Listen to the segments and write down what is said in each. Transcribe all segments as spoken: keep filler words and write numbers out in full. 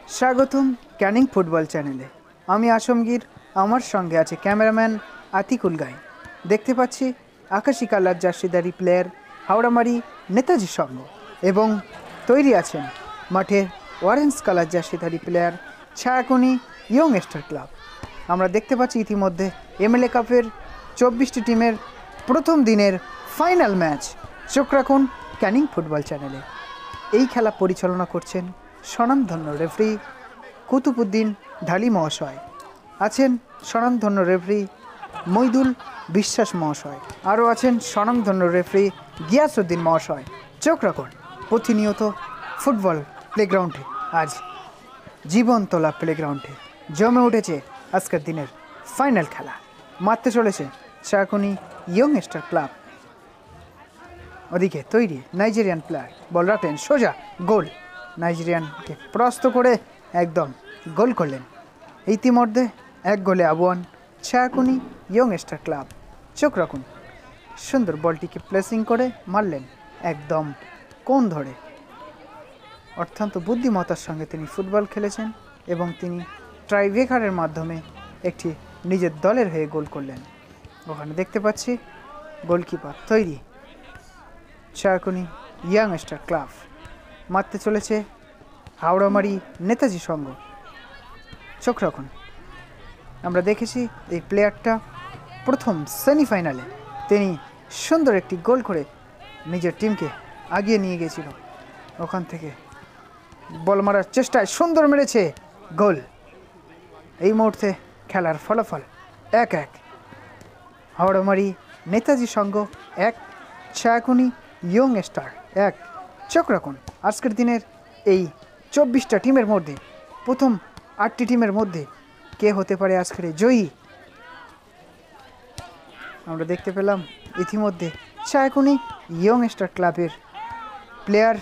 স্বাগতম ক্যানিং ফুটবল চ্যানেলে। আমি আসমগীর, আমার সঙ্গে আছে ক্যামেরাম্যান আতিকুল গাই। দেখতে পাচ্ছি আকাশি কালার জার্সিধারী প্লেয়ার হাওড়ামারি নেতাজি সংঘ এবং তৈরি আছেন মাঠের অরেঞ্জ কালার জার্সিধারী player Chhayakuni young star club. আমরা দেখতে পাচ্ছি ইতিমধ্যে এমএলএ কাপের চব্বিশটি টিমের প্রথম দিনের ফাইনাল ম্যাচ। চোখ রাখুন ক্যানিং ফুটবল চ্যানেলে। এই খেলা পরিচালনা করছেন স্বনামধন্য রেফারি কুতুবুদ্দিন ঢালি মহাশয়, আছেন স্বনামধন্য রেফারি মইদুল বিশ্বাস মহাশয়, আরও আছেন স্বনামধন্য রেফারি গিয়াসউদ্দিন মহাশয়। চোখ রাখুন প্রতিনিয়ত ফুটবল প্লেগ্রাউন্ডে, আজ জীবনতলা প্লেগ্রাউন্ডে জমে উঠেছে আজকের দিনের ফাইনাল খেলা। মারতে চলেছে ছায়াকুনি ইয়ং স্টার ক্লাব। ওদিকে তৈরি নাইজেরিয়ান প্লেয়ার, বল রাখলেন সোজা, গোল। নাইজেরিয়ানকে পরাস্ত করে একদম গোল করলেন। ইতিমধ্যে এক গোলে আবহান ছায়াকুনি ইয়ং স্টার ক্লাব। চোখ রাখুন, সুন্দর বলটিকে প্লেসিং করে মারলেন একদম কোণ ধরে। অত্যন্ত বুদ্ধিমত্তার সঙ্গে তিনি ফুটবল খেলেছেন এবং তিনি ট্রাইব্রেকারের মাধ্যমে একটি নিজের দলের হয়ে গোল করলেন। ওখানে দেখতে পাচ্ছি গোলকিপার তৈরি ছায়াকুনি ইয়ং স্টার ক্লাব। মারতে চলেছে হাওড়ামারি নেতাজি সংঘ। চোখ রাখুন, আমরা দেখেছি এই প্লেয়ারটা প্রথম সেমিফাইনালে তিনি সুন্দর একটি গোল করে নিজের টিমকে আগিয়ে নিয়ে গিয়েছিল। ওখান থেকে বল মারার চেষ্টায় সুন্দর মেরেছে, গোল। এই মুহূর্তে খেলার ফলাফল এক এক, হাওড়ামারি নেতাজি সংঘ এক, ছায়াকুনি ইয়ং স্টার এক। চোখ রাখুন আজকের দিনের এই চব্বিশটা টিমের মধ্যে প্রথম আটটি টিমের মধ্যে কে হতে পারে আজকের জয়ী। আমরা দেখতে পেলাম ইতিমধ্যে ছায়াকুনি ইয়ং স্টার ক্লাবের প্লেয়ার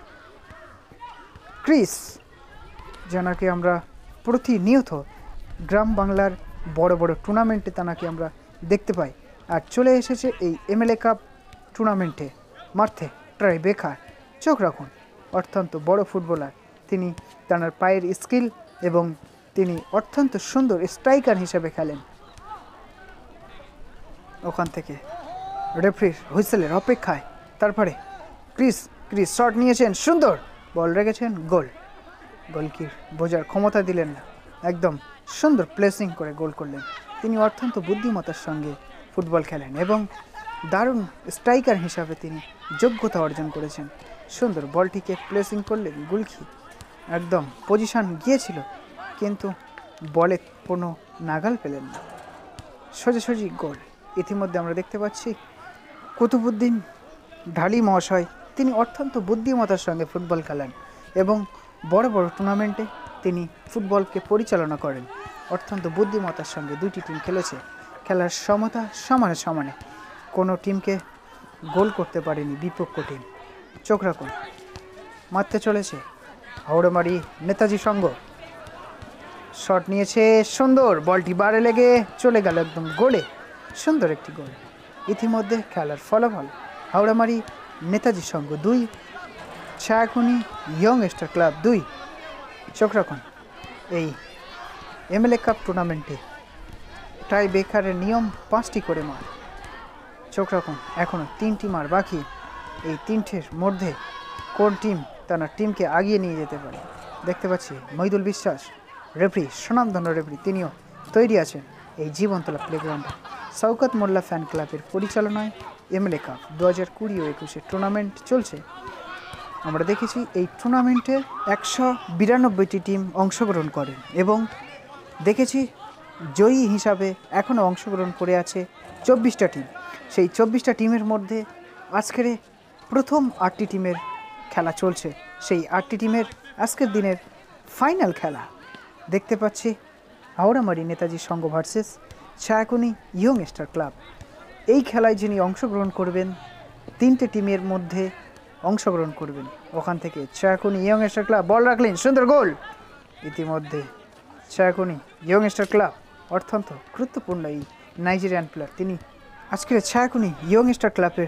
ক্রিস, যাকে আমরা প্রতিনিয়ত গ্রাম বাংলার বড় বড় টুর্নামেন্টে তাকে আমরা দেখতে পাই, আর চলে এসেছে এই এমএলএ কাপ টুর্নামেন্টে মারতে ট্রাই বেকার। চোখ রাখুন অত্যন্ত বড় ফুটবলার তিনি, তার পায়ের স্কিল এবং তিনি অত্যন্ত সুন্দর স্ট্রাইকার হিসেবে খেলেন। ওখান থেকে রেফারির হুইসেলের অপেক্ষায় তারপরে ক্রিস ক্রিস শট নিয়েছেন, সুন্দর বল রেখেছেন, গোল। গোলকির বোঝার ক্ষমতা দিলেন না, একদম সুন্দর প্লেসিং করে গোল করলেন। তিনি অত্যন্ত বুদ্ধিমত্তার সঙ্গে ফুটবল খেলেন এবং দারুণ স্ট্রাইকার হিসাবে তিনি যোগ্যতা অর্জন করেছেন। সুন্দর বলটিকে প্লেসিং করলেন, গোলকি একদম পজিশন গিয়েছিল কিন্তু বলে কোনো নাগাল পেলেন না, সোজাসুজি গোল। ইতিমধ্যে আমরা দেখতে পাচ্ছি কুতুবুদ্দিন ঢালি মহাশয় তিনি অত্যন্ত বুদ্ধিমত্তার সঙ্গে ফুটবল খেলেন এবং বড় বড় টুর্নামেন্টে তিনি ফুটবলকে পরিচালনা করেন। অত্যন্ত বুদ্ধিমত্তার সঙ্গে দুইটি টিম খেলেছে, খেলার সমতা সমানে সমানে, কোনো টিমকে গোল করতে পারেনি বিপক্ষ টিম। চোখ রাখুন মারতে চলেছে হাওড়ামারি নেতাজি সংঘ। শট নিয়েছে, সুন্দর বলটি বারে লেগে চলে গেল একদম গোলে, সুন্দর একটি গোল। ইতিমধ্যে খেলার ফলাফল হাওড়ামারি নেতাজি সংঘ দুই, ছায়াকুনি ইয়ং স্টার ক্লাব দুই। চোখ রাখুন এই এমএলএ কাপ টুর্নামেন্টে টাই বেকারের নিয়ম পাঁচটি করে মার। চোখ রাখুন এখনও তিনটি মার বাকি, এই তিনটের মধ্যে কোন টিম তার টিমকে আগিয়ে নিয়ে যেতে পারে। দেখতে পাচ্ছি মইদুল বিশ্বাস রেফারি, স্বনামধন্য রেফারি, তিনিও তৈরি আছেন এই জীবনতলা প্লেগ্রাউন্ডে। শওকত মোল্লা ফ্যান ক্লাবের পরিচালনায় এমএলএ কাপ দু হাজার কুড়ি ও একুশে টুর্নামেন্ট চলছে। আমরা দেখেছি এই টুর্নামেন্টে একশো বিরানব্বইটি টিম অংশগ্রহণ করেন এবং দেখেছি জয়ী হিসাবে এখনও অংশগ্রহণ করে আছে চব্বিশটা টিম। সেই চব্বিশটা টিমের মধ্যে আজকের প্রথম আটটি টিমের খেলা চলছে। সেই আটটি টিমের আজকের দিনের ফাইনাল খেলা দেখতে পাচ্ছি Howramari Netaji Sangha versus Chhayakuni young star club. এই খেলায় যিনি অংশগ্রহণ করবেন তিনটে টিমের মধ্যে অংশগ্রহণ করবেন। ওখান থেকে Chhayakuni young star club ball রাখলেন, সুন্দর গোল। ইতিমধ্যে ছায়াকুনি ইয়ং স্টার ক্লাব অত্যন্ত গুরুত্বপূর্ণ এই নাইজেরিয়ান প্লেয়ার, তিনি আজকের ছায়াকুনি ইয়ং স্টার ক্লাবের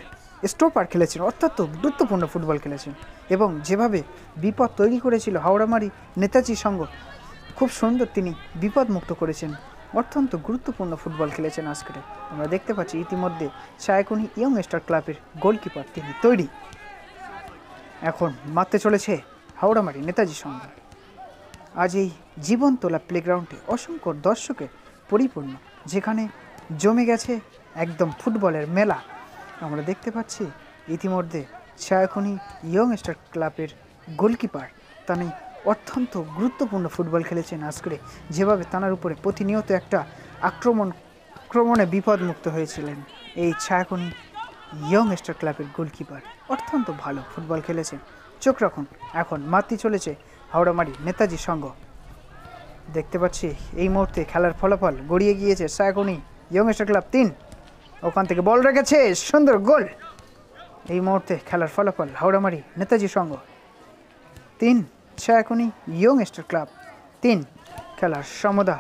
স্টোপার খেলেছেন, অত্যন্ত গুরুত্বপূর্ণ ফুটবল খেলেছেন এবং যেভাবে বিপদ তৈরি করেছিল হাওড়ামারি নেতাজি সংঘ, খুব সুন্দর তিনি বিপদমুক্ত করেছেন। অত্যন্ত গুরুত্বপূর্ণ ফুটবল খেলেছেন আজকে। আমরা দেখতে পাচ্ছি ইতিমধ্যে ছায়াকুনি ইয়ং স্টার ক্লাবের গোলকিপার তিনি তৈরি। এখন মারতে চলেছে হাওড়ামারি নেতাজি সংঘ। আজ এই জীবনতলা প্লেগ্রাউন্ডে অসংখ্য দর্শকের পরিপূর্ণ, যেখানে জমে গেছে একদম ফুটবলের মেলা। আমরা দেখতে পাচ্ছি ইতিমধ্যে ছায়াকুনি ইয়ং স্টার ক্লাবের গোলকিপার তিনি অত্যন্ত গুরুত্বপূর্ণ ফুটবল খেলেছেন আজকে। যেভাবে তার উপরে প্রতিনিয়ত একটা আক্রমণ আক্রমণে বিপদমুক্ত হয়েছিলেন এই ছায়াকুনি ইয়ং স্টার ক্লাবের গোলকিপার, অত্যন্ত ভালো ফুটবল খেলেছেন। চোখ রাখুন, এখন মারতে চলেছে হাওড়ামারি নেতাজি সংঘ। দেখতে পাচ্ছি এই মুহূর্তে খেলার ফলাফল গড়িয়ে গিয়েছে ছায়াকুনি ইয়ং স্টার ক্লাব তিন, ওখান থেকে বল রেখেছে, সুন্দর গোল। এই মুহূর্তে খেলার ফলাফল হাওড়ামারি নেতাজি সংঘ তিন, ছায়াকুনি ইয়ং স্টার ক্লাব তিন। খেলার সমতা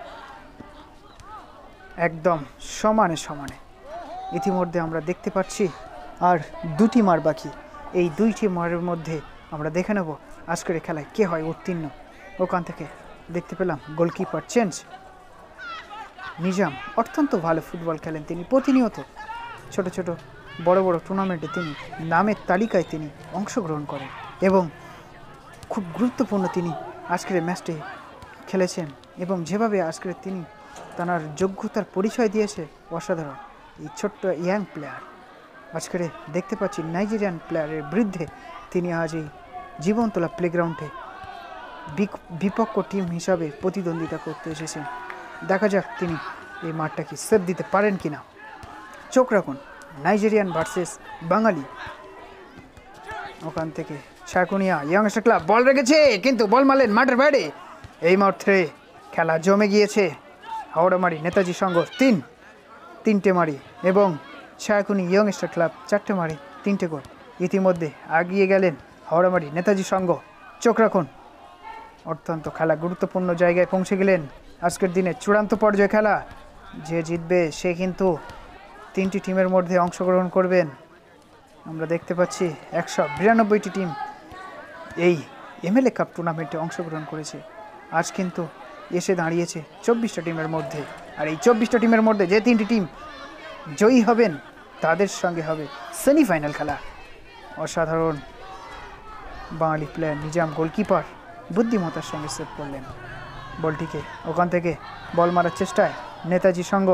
একদম সমানে সমানে। ইতিমধ্যে আমরা দেখতে পাচ্ছি আর দুটি মার বাকি। এই দুইটি মারের মধ্যে আমরা দেখে নেব আজকের খেলায় কে হয় উত্তীর্ণ। ওখান থেকে দেখতে পেলাম গোলকিপার চেঞ্জ। নিজাম অত্যন্ত ভালো ফুটবল খেলেন তিনি, প্রতিনিয়ত ছোট ছোট বড় বড় টুর্নামেন্টে তিনি নামের তালিকায় তিনি অংশগ্রহণ করেন এবং খুব গুরুত্বপূর্ণ তিনি আজকের ম্যাচটি খেলেছেন এবং যেভাবে আজকের তিনি তার যোগ্যতার পরিচয় দিয়েছে অসাধারণ। এই ছোট্ট ইয়াং প্লেয়ার আজকের দেখতে পাচ্ছি নাইজেরিয়ান প্লেয়ারের বিরুদ্ধে তিনি আজ এই জীবনতলা প্লেগ্রাউন্ডে বিপক্ষ টিম হিসাবে প্রতিদ্বন্দ্বিতা করতে এসেছেন। দেখা যাক তিনি এই মাঠটা কি সেভ দিতে পারেন কিনা। চোখ রাখুন, নাইজেরিয়ান ভার্সেস বাঙালি। ওখান থেকে Chhayakunia young star club ball রেখেছে, কিন্তু বল মারলেন মাঠের বাইরে। এই মুহূর্তে খেলা জমে গিয়েছে। হাওড়ামারি নেতাজি সংঘ তিন তিনটে মারি এবং ছায়াকুনি ইয়ং স্টার ক্লাব চারটে মারি তিনটে গোল। ইতিমধ্যে এগিয়ে গেলেন হাওড়ামারি নেতাজি সংঘ। চোখ রাখুন, অত্যন্ত খেলা গুরুত্বপূর্ণ জায়গায় পৌঁছে গেলেন। আজকের দিনে চূড়ান্ত পর্যায়ে খেলা, যে জিতবে সে কিন্তু তিনটি টিমের মধ্যে অংশগ্রহণ করবেন। আমরা দেখতে পাচ্ছি একশো বিরানব্বইটি টিম এই এমএলএ কাপ টুর্নামেন্টে অংশগ্রহণ করেছে। আজ কিন্তু এসে দাঁড়িয়েছে চব্বিশটা টিমের মধ্যে, আর এই চব্বিশটা টিমের মধ্যে যে তিনটি টিম জয়ী হবেন তাদের সঙ্গে হবে সেমিফাইনাল খেলা। অসাধারণ বাঙালি প্লেয়ার নিজাম গোলকিপার বুদ্ধিমত্তার সঙ্গে সেভ করলেন বলটিকে। ওখান থেকে বল মারার চেষ্টায় নেতাজি সংঘ,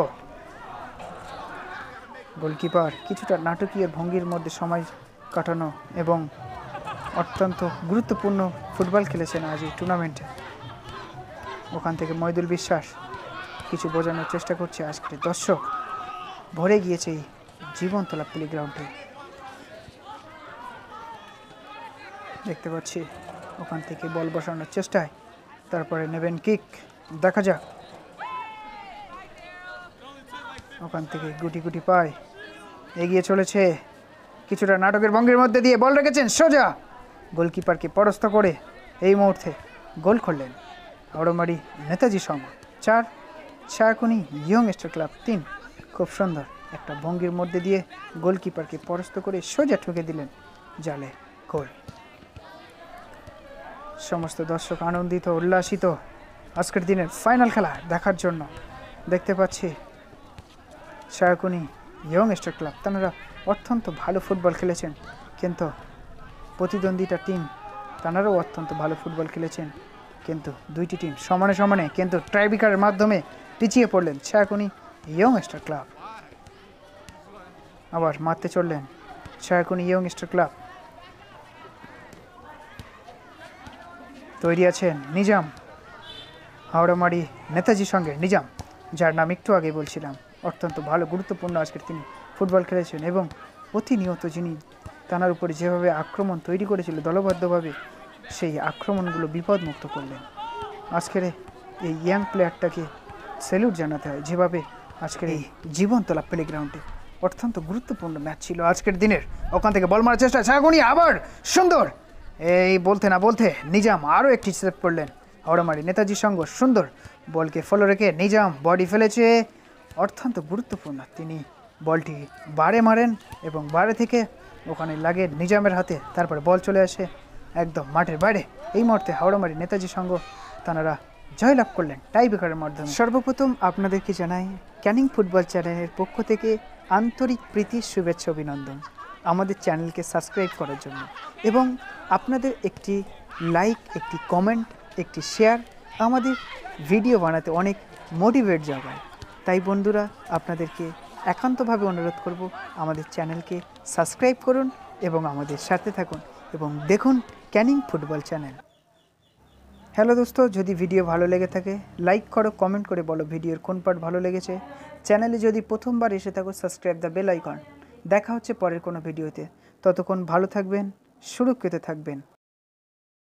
গোলকিপার কিছুটা নাটকীয় ভঙ্গির মধ্যে সময় কাটানো এবং অত্যন্ত গুরুত্বপূর্ণ ফুটবল খেলেছেন আজ এই টুর্নামেন্টে। ওখান থেকে মইদুল বিশ্বাস কিছু বোঝানোর চেষ্টা করছে। আজকে দর্শক ভরে গিয়েছে এই জীবনতলা প্লেগ্রাউন্ডে। দেখতে পাচ্ছি ওখান থেকে বল বসানোর চেষ্টায়, তারপরে নেবেন কিক, দেখা যাক। ওখান থেকে গুটি গুটি পায় এগিয়ে চলেছে, কিছুটা নাটকের ভঙ্গির মধ্যে দিয়ে বল রেখেছেন সোজা, গোলকিপারকে পরাস্ত করে এই মুহূর্তে গোল করলেন হাওড়ামারি নেতাজি সংঘ চার, ছায়াকুনি ইয়ং স্টার ক্লাব তিন। খুব সুন্দর একটা ভঙ্গির মধ্যে দিয়ে গোলকিপারকে পরাস্ত করে সোজা ঠুকে দিলেন জালে, গোল। সমস্ত দর্শক আনন্দিত উল্লাসিত আজকের দিনের ফাইনাল খেলা দেখার জন্য। দেখতে পাচ্ছি ছায়াকুনি ইয়ং স্টার ক্লাব তারা অত্যন্ত ভালো ফুটবল খেলেছেন, কিন্তু প্রতিদ্বন্দ্বিতা টিম তারাও অত্যন্ত ভালো ফুটবল খেলেছেন, কিন্তু দুইটি টিম সমানে সমানে কিন্তু ট্রাইব্রেকারের মাধ্যমে পিছিয়ে পড়লেন ছায়াকুনি ইয়ং স্টার ক্লাব। আবার মারতে চললেন ছায়াকুনি ইয়ং স্টার ক্লাব। তৈরি আছেন নিজাম, হাওড়ামারি নেতাজি সঙ্গে নিজাম, যার নাম একটু আগে বলছিলাম। অত্যন্ত ভালো গুরুত্বপূর্ণ আজকের তিনি ফুটবল খেলেছেন এবং প্রতিনিয়ত যিনি তার উপরে যেভাবে আক্রমণ তৈরি করেছিল দলবদ্ধভাবে, সেই আক্রমণগুলো বিপদমুক্ত করলেন। আজকের এই ইয়াং প্লেয়ারটাকে স্যালুট জানাতে হয়, যেভাবে আজকের এই জীবনতলা প্লেগ্রাউন্ডে অত্যন্ত গুরুত্বপূর্ণ ম্যাচ ছিল আজকের দিনের। ওখান থেকে বল মারার চেষ্টা ছায়াকুনি, আবার সুন্দর, এই বলতে না বলতে নিজাম আরও একটি সেভ করলেন হাওড়ামারি নেতাজি সংঘ। সুন্দর বলকে ফলো রেখে নিজাম বডি ফেলেছে, অত্যন্ত গুরুত্বপূর্ণ তিনি বলটি বারে মারেন এবং বারে থেকে ওখানে লাগে নিজামের হাতে। তারপরে বল চলে আসে একদম মাঠের বাইরে। এই মুহূর্তে হাওড়ামারি নেতাজি সংঘ তারা জয়লাভ করলেন টাই ব্রেকারের মাধ্যমে। সর্বপ্রথম আপনাদেরকে জানাই ক্যানিং ফুটবল চ্যানেলের পক্ষ থেকে আন্তরিক প্রীতি, শুভেচ্ছা, অভিনন্দন আমাদের চ্যানেলকে সাবস্ক্রাইব করার জন্য। এবং আপনাদের একটি লাইক, একটি কমেন্ট, একটি শেয়ার আমাদের ভিডিও বানাতে অনেক মোটিভেট জাগায়। তাই বন্ধুরা, আপনাদেরকে একান্তভাবে অনুরোধ করব আমাদের চ্যানেলকে সাবস্ক্রাইব করুন এবং আমাদের সাথে থাকুন এবং দেখুন ক্যানিং ফুটবল চ্যানেল। হ্যালো দোস্ত, যদি ভিডিও ভালো লেগে থাকে লাইক করো, কমেন্ট করে বলো ভিডিওর কোন পার্ট ভালো লেগেছে। চ্যানেলে যদি প্রথমবার এসে থাকো সাবস্ক্রাইব দ্য বেল আইকন। দেখা হচ্ছে পরের কোনো ভিডিওতে। ততক্ষণ ভালো থাকবেন, সুরক্ষিত থাকবেন।